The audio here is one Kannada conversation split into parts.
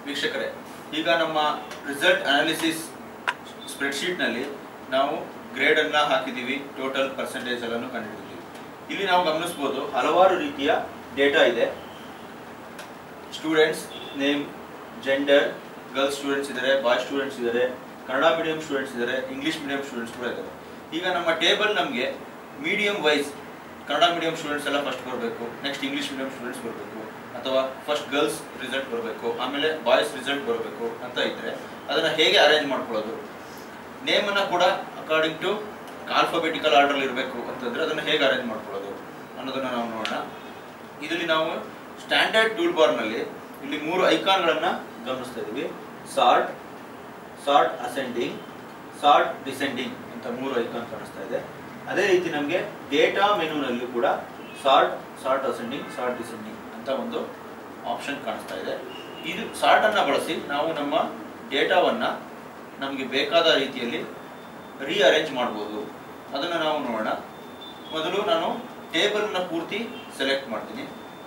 ವೀಕ್ಷಕರೇ, ಈಗ ನಮ್ಮ ರಿಸಲ್ಟ್ ಅನಾಲಿಸಿಸ್ ಸ್ಪ್ರೆಡ್ಶೀಟ್ನಲ್ಲಿ ನಾವು ಗ್ರೇಡನ್ನು ಹಾಕಿದ್ದೀವಿ, ಟೋಟಲ್ ಪರ್ಸೆಂಟೇಜ್ ಎಲ್ಲನೂ ಕಂಡುಹಿಡಿದಿದ್ದೀವಿ. ಇಲ್ಲಿ ನಾವು ಗಮನಿಸ್ಬೋದು ಹಲವಾರು ರೀತಿಯ ಡೇಟಾ ಇದೆ. Students name, gender, girls students ಇದ್ದಾರೆ, ಬಾಯ್ ಸ್ಟೂಡೆಂಟ್ಸ್ ಇದ್ದಾರೆ, ಕನ್ನಡ ಮೀಡಿಯಂ ಸ್ಟೂಡೆಂಟ್ಸ್ ಇದ್ದಾರೆ, ಇಂಗ್ಲೀಷ್ ಮೀಡಿಯಂ ಸ್ಟೂಡೆಂಟ್ಸ್ ಕೂಡ ಇದ್ದಾರೆ. ಈಗ ನಮ್ಮ ಟೇಬಲ್ ನಮಗೆ medium wise Kannada medium students ಎಲ್ಲ ಫಸ್ಟ್ ಬರಬೇಕು, ನೆಕ್ಸ್ಟ್ ಇಂಗ್ಲೀಷ್ ಮೀಡಿಯಂ ಸ್ಟೂಡೆಂಟ್ಸ್ ಬರಬೇಕು, ಅಥವಾ ಫಸ್ಟ್ ಗರ್ಲ್ಸ್ ರಿಸಲ್ಟ್ ಬರಬೇಕು, ಆಮೇಲೆ ಬಾಯ್ಸ್ ರಿಸಲ್ಟ್ ಬರಬೇಕು ಅಂತ ಇದ್ದರೆ ಅದನ್ನು ಹೇಗೆ ಅರೇಂಜ್ ಮಾಡ್ಕೊಳ್ಳೋದು, ನೇಮನ್ನು ಕೂಡ ಅಕಾರ್ಡಿಂಗ್ ಟು ಆಲ್ಫಾಬೆಟಿಕಲ್ ಆರ್ಡರ್ ಇರಬೇಕು ಅಂತಂದರೆ ಅದನ್ನು ಹೇಗೆ ಅರೇಂಜ್ ಮಾಡ್ಕೊಳ್ಳೋದು ಅನ್ನೋದನ್ನು ನಾವು ನೋಡೋಣ. ಇದರಲ್ಲಿ ನಾವು ಸ್ಟ್ಯಾಂಡರ್ಡ್ ಟೂಲ್ ಬಾರ್ನಲ್ಲಿ ಇಲ್ಲಿ 3 ಐಕಾನ್ಗಳನ್ನು ಗಮನಿಸ್ತಾ ಇದ್ದೀವಿ. Sort, sort ascending, sort descending ಅಂತ 3 ಐಕಾನ್ ಕಾಣಿಸ್ತಾ ಇದೆ. ಅದೇ ರೀತಿ ನಮಗೆ ಡೇಟಾ ಮೆನುನಲ್ಲಿ ಕೂಡ sort, sort ascending, sort descending ಅಂತ ಒಂದು ಆಪ್ಷನ್ ಕಾಣಿಸ್ತಾ ಇದೆ. ಇದು ಸಾರ್ಟನ್ನು ಬಳಸಿ ನಾವು ನಮ್ಮ ಡೇಟಾವನ್ನು ನಮಗೆ ಬೇಕಾದ ರೀತಿಯಲ್ಲಿ ರೀಅರೇಂಜ್ ಮಾಡ್ಬೋದು. ಅದನ್ನು ನಾವು ನೋಡೋಣ. ಮೊದಲು ನಾನು ಟೇಬಲ್ನ ಪೂರ್ತಿ ಸೆಲೆಕ್ಟ್ ಮಾಡ್ತೀನಿ.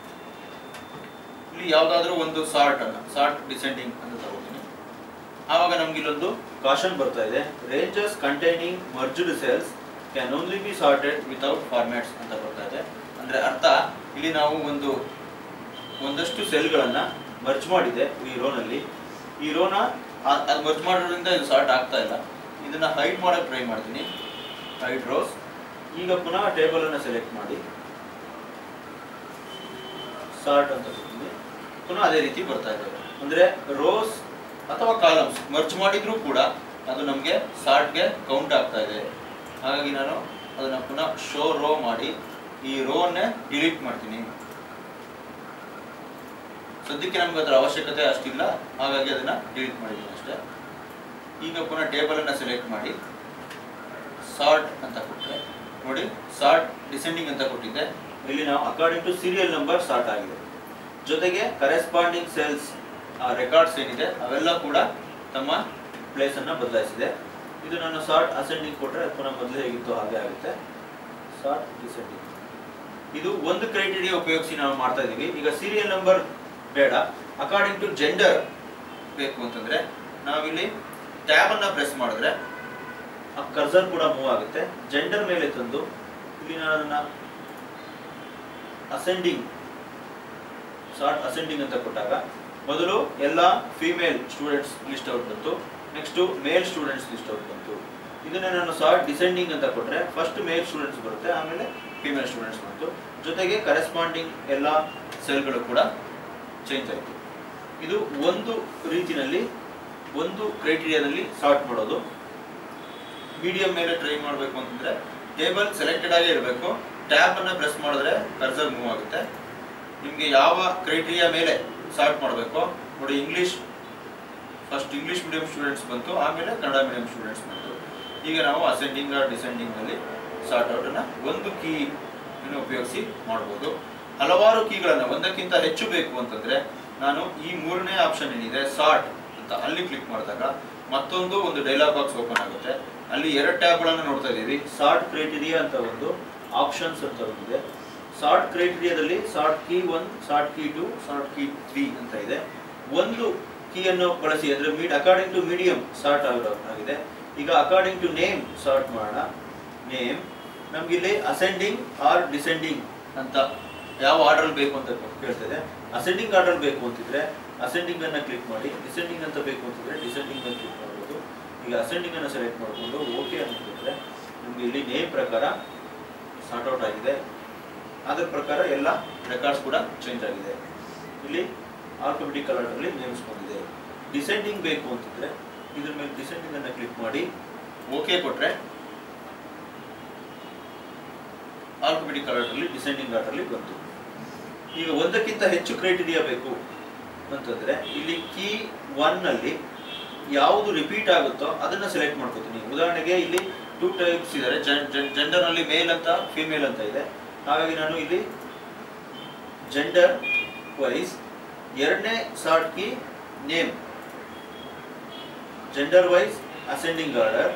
ಇಲ್ಲಿ ಯಾವುದಾದ್ರೂ ಒಂದು ಸಾರ್ಟ್ ಡಿಸೆಂಡಿಂಗ್ ಅಂತ ತಗೋತೀನಿ. ಆವಾಗ ನಮ್ಗೆ ಇಲ್ಲೊಂದು ಕಾಷನ್ ಬರ್ತಾ ಇದೆ. Ranges containing merged cells can only be sorted without formats ಅಂತ ಬರ್ತಾ ಇದೆ. ಅಂದರೆ ಅರ್ಥ, ಇಲ್ಲಿ ನಾವು ಒಂದಷ್ಟು ಸೆಲ್ಗಳನ್ನು ಮರ್ಜ್ ಮಾಡಿದೆ ಈ ರೋನಲ್ಲಿ. ಈ ರೋನ ಅದು ಮರ್ಜ್ ಮಾಡೋದ್ರಿಂದ ಇದು ಸಾರ್ಟ್ ಆಗ್ತಾ ಇಲ್ಲ. ಇದನ್ನು ಹೈಡ್ ಮಾಡೋಕ್ಕೆ ಟ್ರೈ ಮಾಡ್ತೀನಿ, ಹೈಡ್ ರೋಸ್. ಈಗ ಪುನಃ ಟೇಬಲನ್ನು ಸೆಲೆಕ್ಟ್ ಮಾಡಿ ಸಾರ್ಟ್ ಅಂತ ಕೊಡ್ತೀನಿ. ಪುನಃ ಅದೇ ರೀತಿ ಬರ್ತಾ ಇದೆ. ಅಂದರೆ ರೋಸ್ ಅಥವಾ ಕಾಲಮ್ಸ್ ಮರ್ಜ್ ಮಾಡಿದ್ರೂ ಕೂಡ ಅದು ನಮಗೆ ಸಾರ್ಟ್ಗೆ ಕೌಂಟ್ ಆಗ್ತಾ ಇದೆ. ಹಾಗಾಗಿ ನಾನು ಅದನ್ನು ಪುನಃ ಶೋ ರೋ ಮಾಡಿ ಈ ರೋವನ್ನೇ ಡಿಲೀಟ್ ಮಾಡ್ತೀನಿ. ಸದ್ಯಕ್ಕೆ ನಮ್ಗೆ ಅದರ ಅವಶ್ಯಕತೆ ಅಷ್ಟಿಲ್ಲ, ಹಾಗಾಗಿ ಅದನ್ನು ಡಿಲೀಟ್ ಮಾಡಿದ್ದೀನಿ ಅಷ್ಟೇ. ಈಗ ಪುನಃ ಟೇಬಲನ್ನು ಸೆಲೆಕ್ಟ್ ಮಾಡಿ ಸಾರ್ಟ್ ಅಂತ ಕೊಟ್ಟರೆ ನೋಡಿ, ಸಾರ್ಟ್ ಡಿಸೆಂಡಿಂಗ್ ಅಂತ ಕೊಟ್ಟಿದ್ದೆ. ಇಲ್ಲಿ ನಾವು according to serial number sort ಆಗಿದೆ. ಜೊತೆಗೆ ಕರೆಸ್ಪಾಂಡಿಂಗ್ ಸೆಲ್ಸ್ ರೆಕಾರ್ಡ್ಸ್ ಏನಿದೆ ಅವೆಲ್ಲ ಕೂಡ ತಮ್ಮ ಪ್ಲೇಸನ್ನು ಬದಲಾಯಿಸಿದೆ. ಇದು ನಾನು ಸಾರ್ಟ್ ಅಸೆಂಡಿಂಗ್ ಕೊಟ್ಟರೆ ಪುನಃ ಮೊದಲೇ ಹೇಗಿತ್ತು ಹಾಗೆ ಆಗುತ್ತೆ. ಸಾರ್ಟ್ ಡಿಸೆಂಡಿಂಗ್ ಇದು ಒಂದು ಕ್ರೈಟೀರಿಯಾ ಉಪಯೋಗಿಸಿ ನಾವು ಮಾಡ್ತಾ ಇದ್ದೀವಿ. ಈಗ ಸೀರಿಯಲ್ ನಂಬರ್ ಬೇಡ, ಅಕಾರ್ಡಿಂಗ್ ಟು ಜೆಂಡರ್ ಬೇಕು ಅಂತಂದರೆ ನಾವಿಲ್ಲಿ ಟ್ಯಾಬನ್ನು ಪ್ರೆಸ್ ಮಾಡಿದ್ರೆ ಆ ಕರ್ಸರ್ ಕೂಡ ಮೂವ್ ಆಗುತ್ತೆ. ಜೆಂಡರ್ ಮೇಲೆ ತಂದು ಇಲ್ಲಿ ನಾನು ಅದನ್ನು ಅಸೆಂಡಿಂಗ್, ಸಾರ್ಟ್ ಅಸೆಂಡಿಂಗ್ ಅಂತ ಕೊಟ್ಟಾಗ ಮೊದಲು ಎಲ್ಲ ಫೀಮೇಲ್ ಸ್ಟೂಡೆಂಟ್ಸ್ ಲಿಸ್ಟ್ ಔಟ್ ಬಂತು, next male students list out ಬಂತು. ಇದನ್ನೇ ನಾನು ಸಾರ್ಟ್ ಡಿಸೆಂಡಿಂಗ್ ಅಂತ ಕೊಟ್ಟರೆ ಫಸ್ಟ್ ಮೇಲ್ ಸ್ಟೂಡೆಂಟ್ಸ್ ಬರುತ್ತೆ, ಆಮೇಲೆ ಫೀಮೇಲ್ ಸ್ಟೂಡೆಂಟ್ಸ್ ಬಂತು. ಜೊತೆಗೆ ಕರೆಸ್ಪಾಂಡಿಂಗ್ ಎಲ್ಲ ಸೆಲ್ಗಳು ಕೂಡ ಚೇಂಜ್ ಆಯಿತು. ಇದು ಒಂದು ರೀತಿಯಲ್ಲಿ ಒಂದು ಕ್ರೈಟೀರಿಯಾದಲ್ಲಿ ಸಾರ್ಟ್ ಮಾಡೋದು. ಮೀಡಿಯಂ ಮೇಲೆ ಟ್ರೈ ಮಾಡಬೇಕು ಅಂತಂದರೆ ಟೇಬಲ್ ಸೆಲೆಕ್ಟೆಡ್ ಆಗೇ ಇರಬೇಕು. ಟ್ಯಾಬನ್ನು ಪ್ರೆಸ್ ಮಾಡಿದ್ರೆ ಕರ್ಸರ್ ಮೂವ್ ಆಗುತ್ತೆ. ನಿಮಗೆ ಯಾವ ಕ್ರೈಟೀರಿಯಾ ಮೇಲೆ ಸಾರ್ಟ್ ಮಾಡಬೇಕು ನೋಡಿ, ಫಸ್ಟ್ ಇಂಗ್ಲೀಷ್ ಮೀಡಿಯಂ ಸ್ಟೂಡೆಂಟ್ಸ್ ಬಂತು, ಆಮೇಲೆ ಕನ್ನಡ ಮೀಡಿಯಂ ಸ್ಟೂಡೆಂಟ್ಸ್ ಬಂತು. ಈಗ ನಾವು ಅಸೆಂಡಿಂಗ್ ಆರ್ ಡಿಸೆಂಡಿಂಗ್ನಲ್ಲಿ ಸಾರ್ಟ್ ಔಟನ್ನು ಒಂದು ಕೀ ಉಪಯೋಗಿಸಿ ಮಾಡ್ಬೋದು. ಹಲವಾರು ಕೀಗಳನ್ನು ಒಂದಕ್ಕಿಂತ ಹೆಚ್ಚು ಬೇಕು ಅಂತಂದರೆ ನಾನು ಈ 3ನೇ ಆಪ್ಷನ್ ಏನಿದೆ ಸಾರ್ಟ್ ಅಂತ ಅಲ್ಲಿ ಕ್ಲಿಕ್ ಮಾಡಿದಾಗ ಮತ್ತೊಂದು ಡೈಲಾಗ್ ಬಾಕ್ಸ್ ಓಪನ್ ಆಗುತ್ತೆ. ಅಲ್ಲಿ 2 ಟ್ಯಾಬ್ಗಳನ್ನು ನೋಡ್ತಾ ಇದ್ದೀವಿ. ಸಾರ್ಟ್ ಕ್ರೈಟೀರಿಯಾ ಅಂತ ಒಂದು, ಆಪ್ಷನ್ಸ್ ಅಂತ ಒಂದಿದೆ. ಸಾರ್ಟ್ ಕ್ರೈಟೀರಿಯಾದಲ್ಲಿ sort key 1, sort key 2, sort key 3 ಅಂತ ಇದೆ. ಒಂದು ಕೀಯನ್ನು ಬಳಸಿ ಅಂದರೆ ಅಕಾರ್ಡಿಂಗ್ ಟು ಮೀಡಿಯಂ ಸಾರ್ಟ್ ಆಗಿದೆ. ಈಗ ಅಕಾರ್ಡಿಂಗ್ ಟು ನೇಮ್ ಸಾರ್ಟ್ ಮಾಡೋಣ. ನೇಮ್ ನಮಗಿಲ್ಲಿ ಅಸೆಂಡಿಂಗ್ ಆರ್ ಡಿಸೆಂಡಿಂಗ್ ಅಂತ ಯಾವ ಆರ್ಡರ್ ಬೇಕು ಅಂತ ಕೇಳ್ತದೆ. ಅಸೆಂಡಿಂಗ್ ಆರ್ಡರ್ ಬೇಕು ಅಂತಿದ್ರೆ ಅಸೆಂಡಿಂಗ್ ಅನ್ನು ಕ್ಲಿಕ್ ಮಾಡಿ, ಡಿಸೆಂಡಿಂಗ್ ಅಂತ ಬೇಕು ಅಂತಿದ್ರೆ ಡಿಸೆಂಡಿಂಗ್ ಅನ್ನು ಕ್ಲಿಕ್ ಮಾಡ್ಬೋದು. ಈಗ ಅಸೆಂಡಿಂಗ್ ಅನ್ನು ಸೆಲೆಕ್ಟ್ ಮಾಡಿಕೊಂಡು ಓಕೆ ಅಂತಿದ್ರೆ ನಮಗೆ ಇಲ್ಲಿ ನೇಮ್ ಪ್ರಕಾರ ಸಾರ್ಟ್ ಔಟ್ ಆಗಿದೆ. ಅದರ ಪ್ರಕಾರ ಎಲ್ಲ ರೆಕಾರ್ಡ್ಸ್ ಕೂಡ ಚೇಂಜ್ ಆಗಿದೆ. ಇಲ್ಲಿ ಆಲ್ಫಾಬೆಟಿಕಲ್ ಆರ್ಡರ್ಲಿ ನೇಮ್ಸ್ ಬಂದಿದೆ. ಡಿಸೆಂಡಿಂಗ್ ಬೇಕು ಅಂತಿದ್ರೆ ಇದ್ರ ಮೇಲೆ ಡಿಸೆಂಡಿಂಗ್ ಅನ್ನು ಕ್ಲಿಕ್ ಮಾಡಿ ಓಕೆ ಕೊಟ್ಟರೆ ಆಲ್ಫಾಬೆಟಿಕಲ್ ಆರ್ಡರ್ಲಿ ಡಿಸೆಂಡಿಂಗ್ ಆರ್ಡರ್ಲಿ ಬಂತು. ಈಗ ಒಂದಕ್ಕಿಂತ ಹೆಚ್ಚು ಕ್ರೈಟೀರಿಯಾ ಬೇಕು ಅಂತಂದರೆ ಇಲ್ಲಿ ಕೀ 1ನಲ್ಲಿ ಯಾವುದು ರಿಪೀಟ್ ಆಗುತ್ತೋ ಅದನ್ನು ಸೆಲೆಕ್ಟ್ ಮಾಡ್ಕೋತೀನಿ. ಉದಾಹರಣೆಗೆ ಇಲ್ಲಿ 2 ಟೈಪ್ಸ್ ಇದ್ದಾರೆ. ಜೆಂಡರ್ನಲ್ಲಿ ಮೇಲ್ ಅಂತ ಫಿಮೇಲ್ ಅಂತ ಇದೆ. ಹಾಗಾಗಿ ನಾನು ಇಲ್ಲಿ ಜೆಂಡರ್ ವೈಸ್ 2ನೇ sort key name, gender wise ascending order.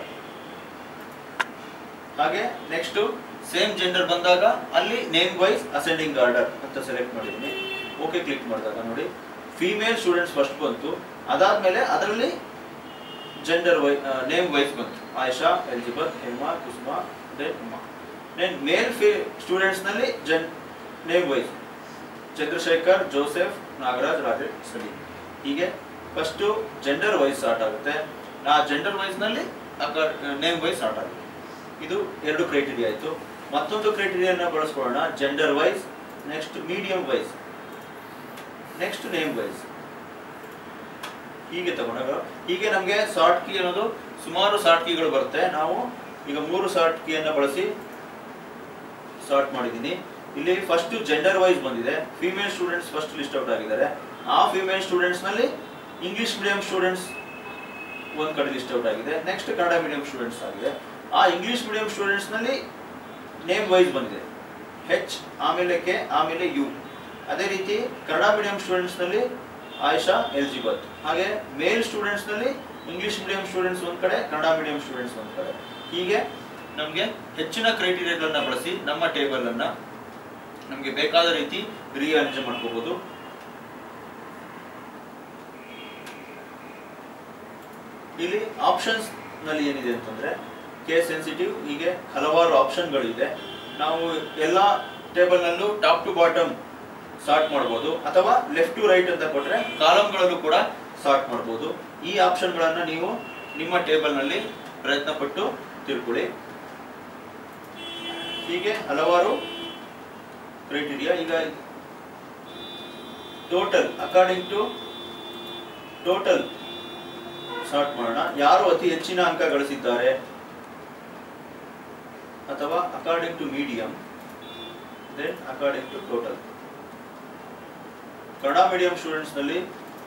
ಹಾಗೆ ನೆಕ್ಸ್ಟು ಸೇಮ್ ಜೆಂಡರ್ ಬಂದಾಗ ಅಲ್ಲಿ ನೇಮ್ ವೈಸ್ ಅಸೆಂಡಿಂಗ್ ಆರ್ಡರ್ ಅಂತ ಸೆಲೆಕ್ಟ್ ಮಾಡಿದ್ದೀನಿ. ಓಕೆ ಕ್ಲಿಕ್ ಮಾಡಿದಾಗ ನೋಡಿ ಫೀಮೇಲ್ ಸ್ಟೂಡೆಂಟ್ಸ್ ಫಸ್ಟ್ ಬಂತು, ಅದಾದ್ಮೇಲೆ ಅದರಲ್ಲಿ ಜೆಂಡರ್ ನೇಮ್ ವೈಸ್ ಬಂತು. Ayesha, Elizabeth, Hema, Kusuma, then Uma. Then male students ನಲ್ಲಿ name wise Chandrashekhar, Joseph, Nagaraj, Rajesh, Salim. ಹೀಗೆ ಫಸ್ಟ್ ಜೆಂಡರ್ ವೈಸ್ ಸ್ಟಾರ್ಟ್ ಆಗುತ್ತೆ. ಆ ಜೆಂಡರ್ ವೈಸ್ ನಲ್ಲಿ ನೇಮ್ ವೈಸ್ ಸ್ಟಾರ್ಟ್ ಆಗುತ್ತೆ. ಇದು 2 ಕ್ರೈಟೀರಿಯಾ ಆಯಿತು. ಮತ್ತೊಂದು ಕ್ರೈಟೀರಿಯಾನ ಬಳಸ್ಕೊಳ್ಳೋಣ, gender wise, next medium wise, next name wise. ಹೀಗೆ ತಗೊಂಡಾಗ ಹೀಗೆ ನಮಗೆ ಶಾರ್ಟ್ ಕೀ ಅನ್ನೋದು ಸುಮಾರು ಶಾರ್ಟ್ ಕೀಗಳು ಬರುತ್ತೆ. ನಾವು ಈಗ 3 ಶಾರ್ಟ್ ಕೀಯನ್ನು ಬಳಸಿ ಸಾರ್ಟ್ ಮಾಡಿದ್ದೀನಿ. ಇಲ್ಲಿ ಫಸ್ಟ್ ಜೆಂಡರ್ ವೈಸ್ ಬಂದಿದೆ. Female students first list out ಆಗಿದ್ದಾರೆ. ಆ ಫಿಮೇಲ್ ಸ್ಟೂಡೆಂಟ್ಸ್ ನಲ್ಲಿ ಇಂಗ್ಲಿಷ್ ಮೀಡಿಯಂ ಸ್ಟೂಡೆಂಟ್ಸ್ ಒಂದ್ ಕಡೆ ಲಿಸ್ಟ್ ಔಟ್ ಆಗಿದೆ. ನೆಕ್ಸ್ಟ್ ಕನ್ನಡ ಮೀಡಿಯಂ ಸ್ಟೂಡೆಂಟ್ಸ್ ಆಗಿದೆ. ಆ ಇಂಗ್ಲಿಷ್ ಮೀಡಿಯಂ ಸ್ಟೂಡೆಂಟ್ಸ್ ನಲ್ಲಿ ನೇಮ್ ವೈಸ್ ಬಂದಿದೆ, ಹೆಚ್, ಆಮೇಲೆ ಕೆ, ಆಮೇಲೆ ಯು. ಅದೇ ರೀತಿ ಕನ್ನಡ ಮೀಡಿಯಂ ಸ್ಟೂಡೆಂಟ್ಸ್ ನಲ್ಲಿ ಆಯಿಷಾ, ಎಲಿಜಬೆತ್. ಹಾಗೆ ಮೇಲ್ ಸ್ಟೂಡೆಂಟ್ಸ್ ನಲ್ಲಿ ಇಂಗ್ಲಿಷ್ ಮೀಡಿಯಂ ಸ್ಟೂಡೆಂಟ್ಸ್ ಒಂದ್ ಕಡೆ, ಕನ್ನಡ ಮೀಡಿಯಂ ಸ್ಟೂಡೆಂಟ್ಸ್ ಒಂದ್ ಕಡೆ. ಹೀಗೆ ನಮಗೆ ಹೆಚ್ಚಿನ ಕ್ರೈಟೀರಿಯಾಗಳನ್ನ ಬಳಸಿ ನಮ್ಮ ಟೇಬಲ್ ಅನ್ನ ನಮಗೆ ಬೇಕಾದ ರೀತಿ ರೀಅರೇಂಜ್ ಮಾಡ್ಕೋಬಹುದು. ಇಲ್ಲಿ ಆಪ್ಷನ್ಸ್ ನಲ್ಲಿ ಏನಿದೆ ಅಂತಂದ್ರೆ ಕೇಸ್ ಸೆನ್ಸಿಟಿವ್, ಹೀಗೆ ಹಲವಾರು ಆಪ್ಷನ್ಗಳು ಇದೆ. ನಾವು ಎಲ್ಲ ಟೇಬಲ್ ನಲ್ಲೂ ಟಾಪ್ ಟು ಬಾಟಮ್ ಸಾರ್ಟ್ ಮಾಡಬಹುದು, ಅಥವಾ ಲೆಫ್ಟ್ ಟು ರೈಟ್ ಅಂತ ಕೊಟ್ರೆ ಕಾಲಮ್ಗಳಲ್ಲೂ ಕೂಡ ಸಾರ್ಟ್ ಮಾಡಬಹುದು. ಈ ಆಪ್ಷನ್ಗಳನ್ನ ನೀವು ನಿಮ್ಮ ಟೇಬಲ್ ನಲ್ಲಿ ಪ್ರಯತ್ನ ಪಟ್ಟು ತಿಳ್ಕೊಳ್ಳಿ. ಹೀಗೆ ಹಲವಾರು ಕ್ರೈಟೀರಿಯಾ. ಈಗ total, according to total sort ಮಾಡೋಣ. ಯಾರು ಅತಿ ಹೆಚ್ಚಿನ ಅಂಕ ಗಳಿಸಿದ್ದಾರೆ, ಅಥವಾ according to medium, then according to total. Kannada medium students ನಲ್ಲಿ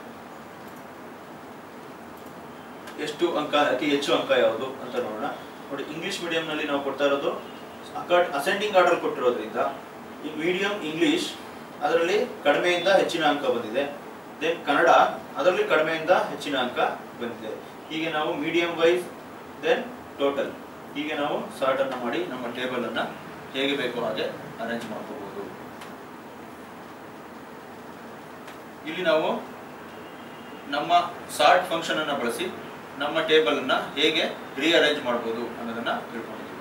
ಎಷ್ಟು ಅಂಕ, ಅತಿ ಹೆಚ್ಚು ಅಂಕ ಯಾವುದು ಅಂತ ನೋಡೋಣ. ನೋಡಿ, ಇಂಗ್ಲಿಷ್ ಮೀಡಿಯಂ ನಲ್ಲಿ ನಾವು ಕೊಡ್ತಾ ಇರೋದು ಅಸೆಂಡಿಂಗ್ ಆರ್ಡರ್ ಕೊಟ್ಟಿರೋದ್ರಿಂದ ಮೀಡಿಯಂ ಇಂಗ್ಲಿಷ್ ಅದರಲ್ಲಿ ಕಡಿಮೆಯಿಂದ ಹೆಚ್ಚಿನ ಅಂಕ ಬಂದಿದೆ. ದೆನ್ ಕನ್ನಡ ಅದರಲ್ಲಿ ಕಡಿಮೆಯಿಂದ ಹೆಚ್ಚಿನ ಅಂಕ ಬಂದಿದೆ. ಹೀಗೆ ನಾವು ಮೀಡಿಯಂ ವೈಸ್, ದೆನ್ ಟೋಟಲ್, ಹೀಗೆ ನಾವು ಸಾರ್ಟ್ ಅನ್ನ ಮಾಡಿ ನಮ್ಮ ಟೇಬಲ್ ಅನ್ನ ಹೇಗೆ ಬೇಕೋ ಹಾಗೆ ಅರೇಂಜ್ ಮಾಡ್ಕೋಬಹುದು. ಇಲ್ಲಿ ನಾವು ನಮ್ಮ ಸಾರ್ಟ್ ಫಂಕ್ಷನ್ ಅನ್ನ ಬಳಸಿ ನಮ್ಮ ಟೇಬಲ್ ಅನ್ನ ಹೇಗೆ ರೀಅರೇಂಜ್ ಮಾಡಬಹುದು ಅನ್ನೋದನ್ನ ತಿಳ್ಕೊಂಡಿದ್ದೀವಿ.